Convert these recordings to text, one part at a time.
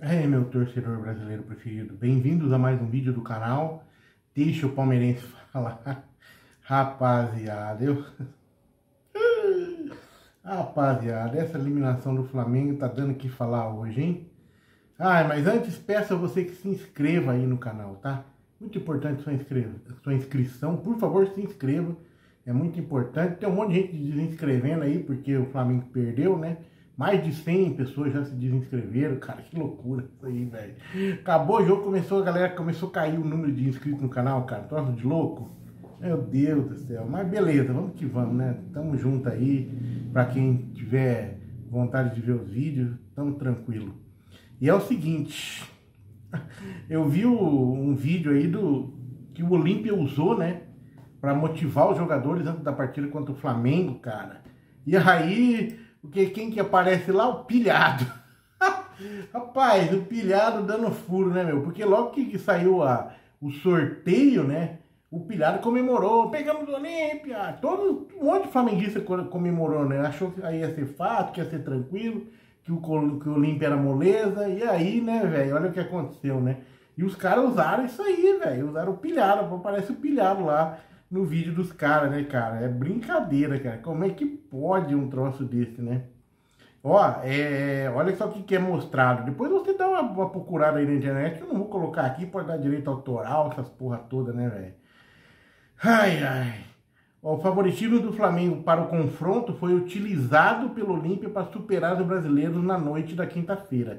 É, meu torcedor brasileiro preferido, bem-vindos a mais um vídeo do canal. Deixa o palmeirense falar. Rapaziada, Rapaziada, essa eliminação do Flamengo tá dando o que falar hoje, hein? Mas antes peço a você que se inscreva aí no canal, tá? Muito importante sua inscrição, por favor se inscreva. É muito importante, tem um monte de gente desinscrevendo aí porque o Flamengo perdeu, né? Mais de 100 pessoas já se desinscreveram, cara, que loucura isso aí, velho. Acabou o jogo, a galera começou a cair o número de inscritos no canal, cara, troço de louco. Meu Deus do céu, mas beleza, vamos que vamos, né? Tamo junto aí, pra quem tiver vontade de ver os vídeos, tamo tranquilo. E é o seguinte, eu vi um vídeo aí que o Olímpia usou, né? Pra motivar os jogadores antes da partida contra o Flamengo, cara. E aí... Porque quem que aparece lá? O Pilhado. Rapaz, o Pilhado dando furo, né, meu? Porque logo que saiu o sorteio, né? O Pilhado comemorou. Pegamos o Olímpia. Um monte de flamenguista comemorou, né? Achou que aí ia ser fato, que ia ser tranquilo, que o Olímpia era moleza. E aí, né, velho? Olha o que aconteceu, né? E os caras usaram isso aí, velho. Usaram o Pilhado. Parece o Pilhado lá no vídeo dos caras, né, cara? É brincadeira, cara. Como é que pode um troço desse, né? Ó, olha só o que é mostrado. Depois você dá uma procurada aí na internet. Eu não vou colocar aqui, pode dar direito autoral, essas porra toda, né, velho? Ai. Ó, o favoritismo do Flamengo para o confronto foi utilizado pelo Olímpia para superar os brasileiros na noite da quinta-feira.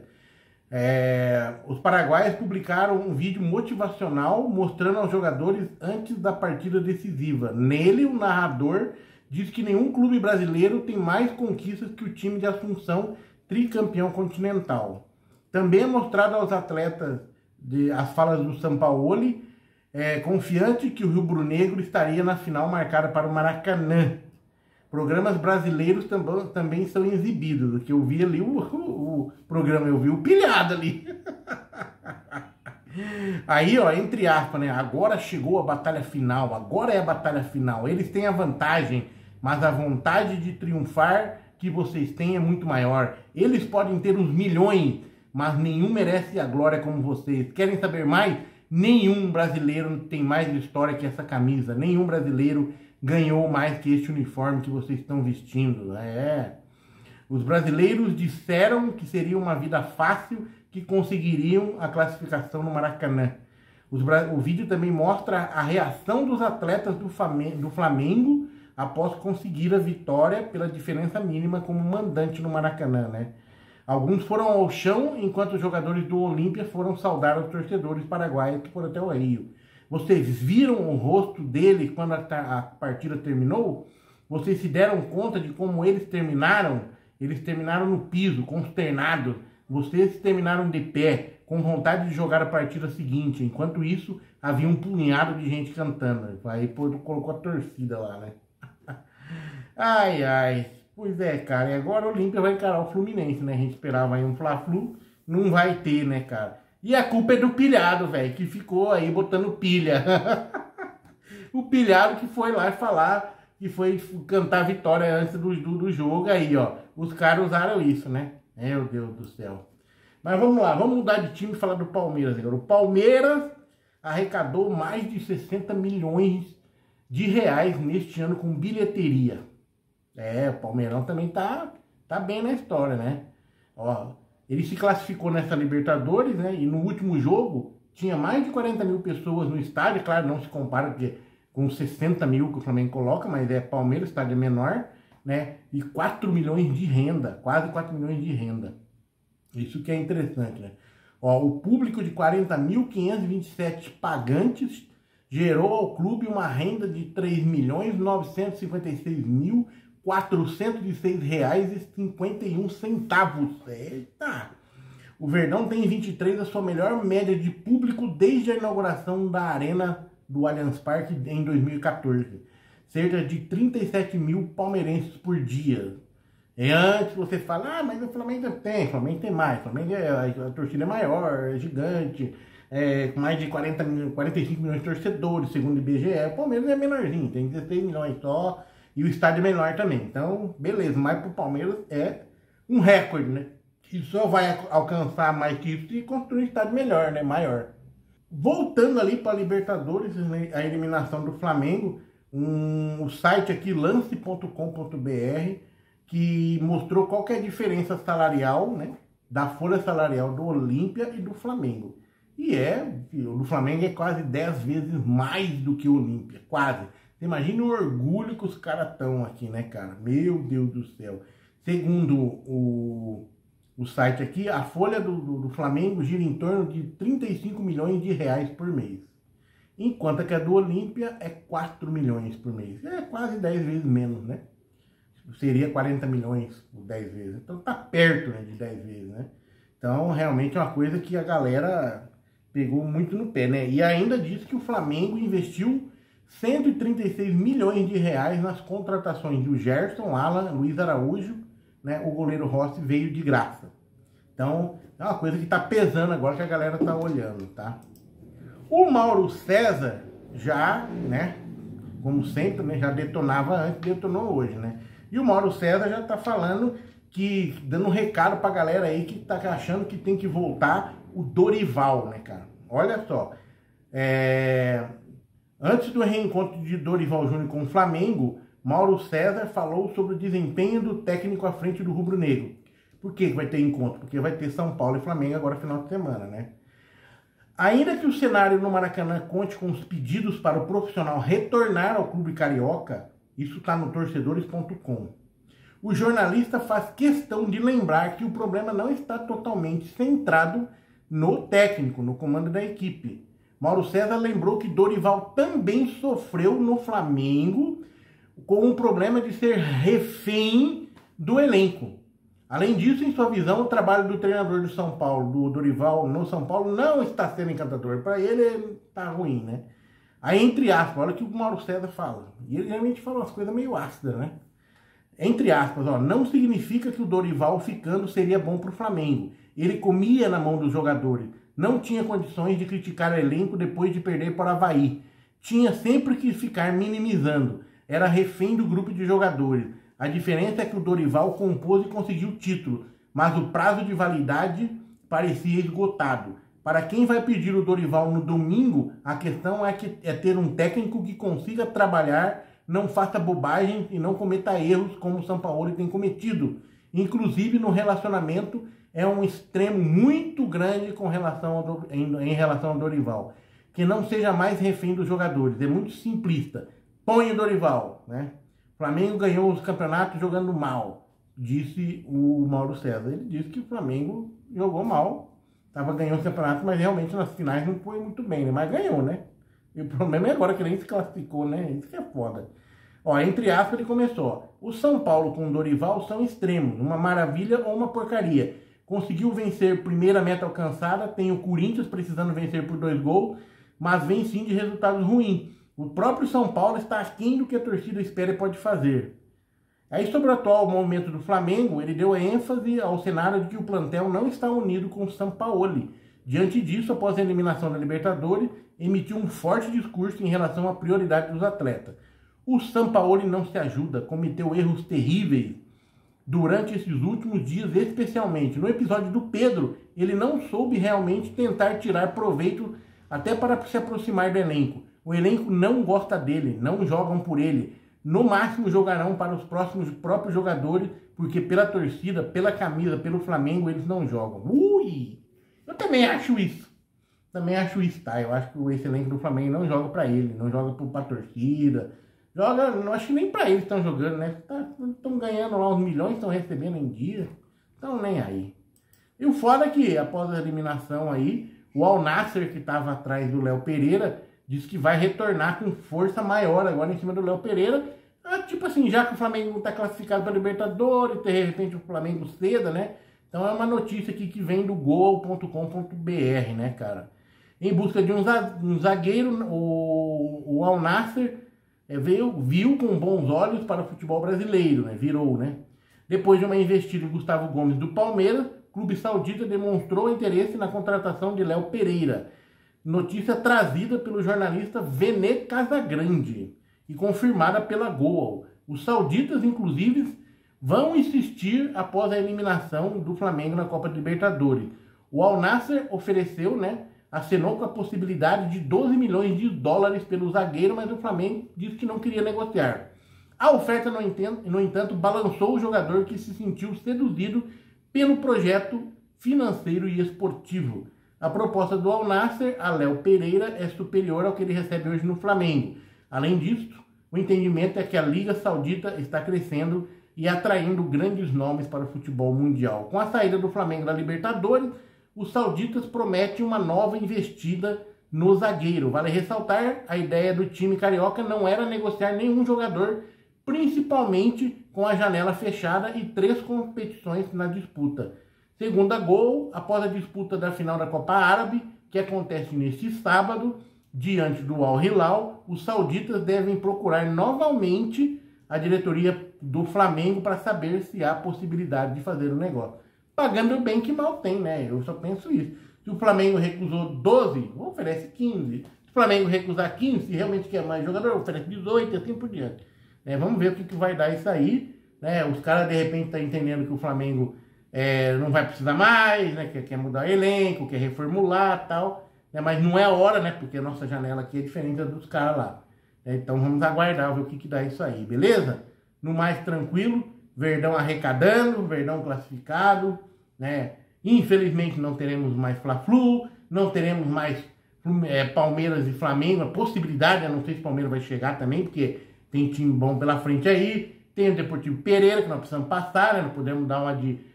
Os paraguaios publicaram um vídeo motivacional mostrando aos jogadores antes da partida decisiva. Nele, o narrador diz que nenhum clube brasileiro tem mais conquistas que o time de Assunção, tricampeão continental. Também é mostrado aos atletas as falas do Sampaoli, confiante que o rubro-negro estaria na final marcada para o Maracanã. Programas brasileiros também são exibidos. O que eu vi ali, o programa, eu vi o Pilhado ali. Aí, ó, entre aspas, né? Agora chegou a batalha final. Agora é a batalha final. Eles têm a vantagem, mas a vontade de triunfar que vocês têm é muito maior. Eles podem ter uns milhões, mas nenhum merece a glória como vocês. Querem saber mais? Nenhum brasileiro tem mais história que essa camisa. Nenhum brasileiro ganhou mais que este uniforme que vocês estão vestindo. Os brasileiros disseram que seria uma vida fácil, que conseguiriam a classificação no Maracanã. O vídeo também mostra a reação dos atletas do Flamengo após conseguir a vitória pela diferença mínima como mandante no Maracanã, né? Alguns foram ao chão, enquanto os jogadores do Olímpia foram saudar os torcedores paraguaios que foram até o Rio. Vocês viram o rosto deles quando a partida terminou? Vocês se deram conta de como eles terminaram? Eles terminaram no piso, consternados. Vocês terminaram de pé, com vontade de jogar a partida seguinte. Enquanto isso, havia um punhado de gente cantando. Aí colocou a torcida lá, né? Ai. Pois é, cara. E agora o Olímpia vai encarar o Fluminense, né? A gente esperava aí um Fla-Flu. Não vai ter, né, cara? E a culpa é do Pilhado, velho, que ficou aí botando pilha. O Pilhado que foi lá falar, que foi cantar a vitória antes do jogo aí, ó. Os caras usaram isso, né? Meu Deus do céu. Mas vamos lá, vamos mudar de time e falar do Palmeiras agora. O Palmeiras arrecadou mais de 60 milhões de reais neste ano com bilheteria. O Palmeirão também tá bem na história, né? Ó, ele se classificou nessa Libertadores, né? E no último jogo tinha mais de 40 mil pessoas no estádio. Claro, não se compara com 60 mil que o Flamengo coloca, mas Palmeiras, estádio é menor, né? E 4 milhões de renda, quase 4 milhões de renda. Isso que é interessante, né? Ó, o público de 40.527 pagantes gerou ao clube uma renda de R$ 3.956.406,51. Eita! O Verdão tem em 23 a sua melhor média de público desde a inauguração da Arena do Allianz Parque em 2014. Cerca de 37 mil palmeirenses por dia. Antes você fala, mas o Flamengo tem mais. O Flamengo a torcida é maior, é gigante, com mais de 45 milhões de torcedores, segundo o IBGE. O Palmeiras é menorzinho, tem 16 milhões só. E o estádio é menor também. Então, beleza. Mas pro Palmeiras é um recorde, né? E só vai alcançar mais que isso se construir um estádio melhor, né? Maior. Voltando ali para a Libertadores, né, a eliminação do Flamengo, o site aqui, lance.com.br, que mostrou qual que é a diferença salarial, né? Da folha salarial do Olímpia e do Flamengo. E o do Flamengo é quase 10 vezes mais do que o Olímpia, quase. Você imagina o orgulho que os caras estão aqui, né, cara? Meu Deus do céu. Segundo o site aqui, a folha do Flamengo gira em torno de 35 milhões de reais por mês. Enquanto que a do Olímpia é 4 milhões por mês. É quase 10 vezes menos, né? Seria 40 milhões por 10 vezes. Então tá perto, né, de 10 vezes, né? Então realmente é uma coisa que a galera pegou muito no pé, né? E ainda diz que o Flamengo investiu 136 milhões de reais nas contratações do Gerson, Alan, Luiz Araújo, né? O goleiro Rossi veio de graça. Então é uma coisa que tá pesando agora, que a galera tá olhando, tá? O Mauro César já, né? Como sempre, né? Já detonava antes, detonou hoje, né? E o Mauro César já tá falando que, dando um recado pra galera aí que tá achando que tem que voltar o Dorival, né, cara? Olha só, antes do reencontro de Dorival Júnior com o Flamengo, Mauro César falou sobre o desempenho do técnico à frente do Rubro Negro. Por que vai ter encontro? Porque vai ter São Paulo e Flamengo agora final de semana, né? Ainda que o cenário no Maracanã conte com os pedidos para o profissional retornar ao clube carioca, isso está no torcedores.com. O jornalista faz questão de lembrar que o problema não está totalmente centrado no técnico, no comando da equipe. Mauro César lembrou que Dorival também sofreu no Flamengo com o problema de ser refém do elenco. Além disso, em sua visão, o trabalho do treinador do São Paulo, do Dorival no São Paulo, não está sendo encantador. Para ele, está ruim, né? Aí, entre aspas, olha o que o Mauro César fala. E ele realmente fala umas coisas meio ácidas, né? Entre aspas, ó, não significa que o Dorival ficando seria bom para o Flamengo. Ele comia na mão dos jogadores. Não tinha condições de criticar o elenco depois de perder para o Avaí. Tinha sempre que ficar minimizando. Era refém do grupo de jogadores. A diferença é que o Dorival compôs e conseguiu o título, mas o prazo de validade parecia esgotado. Para quem vai pedir o Dorival no domingo, a questão é ter um técnico que consiga trabalhar, não faça bobagem e não cometa erros como o Sampaoli tem cometido. Inclusive no relacionamento é um extremo muito grande em relação ao Dorival. Que não seja mais refém dos jogadores. É muito simplista. Põe o Dorival, né? O Flamengo ganhou os campeonatos jogando mal, disse o Mauro César. Ele disse que o Flamengo jogou mal, estava ganhando os campeonatos, mas realmente nas finais não foi muito bem, né? Mas ganhou, né? E o problema é agora que ele nem se classificou, né? Isso que é foda. Ó, entre aspas, ele começou. O São Paulo com o Dorival são extremos, uma maravilha ou uma porcaria. Conseguiu vencer primeira meta alcançada, tem o Corinthians precisando vencer por 2 gols, mas vem sim de resultados ruins. O próprio São Paulo está aquém do que a torcida espera e pode fazer. Aí sobre o atual momento do Flamengo, ele deu ênfase ao cenário de que o plantel não está unido com o Sampaoli. Diante disso, após a eliminação da Libertadores, emitiu um forte discurso em relação à prioridade dos atletas. O Sampaoli não se ajuda, cometeu erros terríveis durante esses últimos dias, especialmente. No episódio do Pedro, ele não soube realmente tentar tirar proveito até para se aproximar do elenco. O elenco não gosta dele, não jogam por ele. No máximo jogarão para os próprios jogadores, porque pela torcida, pela camisa, pelo Flamengo, eles não jogam. Ui! Eu também acho isso. Tá? Eu acho que esse elenco do Flamengo não joga para ele, não joga para a torcida. Joga, não acho que nem para eles estão jogando, né? Estão ganhando lá uns milhões, estão recebendo em dia. Então nem aí. E o foda é que, após a eliminação aí, o Al Nassr, que estava atrás do Léo Pereira, diz que vai retornar com força maior agora em cima do Léo Pereira. Tipo assim, já que o Flamengo não está classificado para Libertadores, de repente o Flamengo ceda, né? Então é uma notícia aqui que vem do gol.com.br, né, cara? Em busca de um zagueiro, o Al Nassr viu com bons olhos para o futebol brasileiro, né? Virou, né? Depois de uma investida em Gustavo Gomes do Palmeiras, o clube saudita demonstrou interesse na contratação de Léo Pereira. Notícia trazida pelo jornalista Vene Casagrande e confirmada pela Goal. Os sauditas, inclusive, vão insistir após a eliminação do Flamengo na Copa Libertadores. O Al Nassr ofereceu, né, acenou com a possibilidade de 12 milhões de dólares pelo zagueiro, mas o Flamengo disse que não queria negociar. A oferta, no entanto, balançou o jogador, que se sentiu seduzido pelo projeto financeiro e esportivo. A proposta do Al Nassr a Léo Pereira é superior ao que ele recebe hoje no Flamengo. Além disso, o entendimento é que a Liga Saudita está crescendo e atraindo grandes nomes para o futebol mundial. Com a saída do Flamengo da Libertadores, os sauditas prometem uma nova investida no zagueiro. Vale ressaltar, a ideia do time carioca não era negociar nenhum jogador, principalmente com a janela fechada e 3 competições na disputa. Segundo a Gol, após a disputa da final da Copa Árabe, que acontece neste sábado, diante do Al Hilal, os sauditas devem procurar novamente a diretoria do Flamengo para saber se há possibilidade de fazer o negócio. Pagando bem que mal tem, né? Eu só penso isso. Se o Flamengo recusou 12, oferece 15. Se o Flamengo recusar 15, se realmente quer mais jogador, oferece 18 e assim por diante. Vamos ver o que vai dar isso aí. Os caras, de repente, estão entendendo que o Flamengo não vai precisar mais, né? Quer mudar o elenco, quer reformular e tal. Mas não é a hora, né? Porque a nossa janela aqui é diferente da dos caras lá. Então vamos aguardar, ver o que dá isso aí, beleza? No mais tranquilo, Verdão arrecadando, Verdão classificado, né? Infelizmente não teremos mais Fla-Flu, não teremos mais Palmeiras e Flamengo, a possibilidade, eu não sei se o Palmeiras vai chegar também, porque tem time bom pela frente aí, tem o Deportivo Pereira, que nós precisamos passar, né? Não podemos dar uma de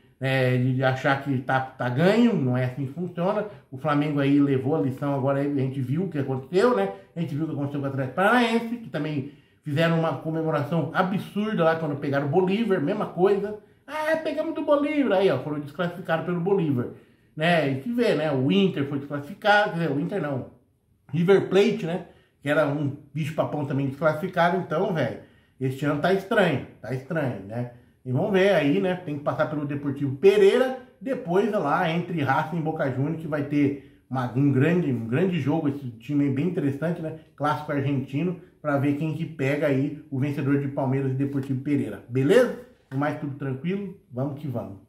achar que tá ganho, não é assim que funciona. O Flamengo aí levou a lição, agora a gente viu o que aconteceu, né? A gente viu o que aconteceu com o Atlético Paranaense, que também fizeram uma comemoração absurda lá quando pegaram o Bolívar, mesma coisa. Pegamos do Bolívar, aí ó, foram desclassificados pelo Bolívar, né? E que vê, né? O Inter foi desclassificado, quer dizer, o Inter não, River Plate, né? Que era um bicho-papão também desclassificado, então, velho, este ano tá estranho, né? E vamos ver aí, né? Tem que passar pelo Deportivo Pereira, depois lá entre Racing e Boca Juniors, que vai ter um grande jogo, esse time é bem interessante, né? Clássico argentino, para ver quem que pega aí o vencedor de Palmeiras e Deportivo Pereira. Beleza? No mais tudo tranquilo, vamos que vamos.